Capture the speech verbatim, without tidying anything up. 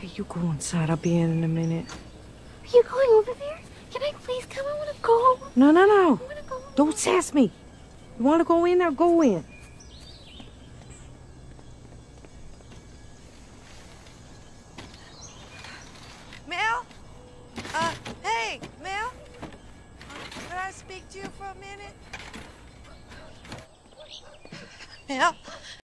Okay, you go inside. I'll be in in a minute. Are you going over there? Can I please come? I want to go. No, no, no. I want to go. Don't sass me. You want to go in there? Go in. Mel? Uh, hey, Mel? Could I speak to you for a minute? Mel?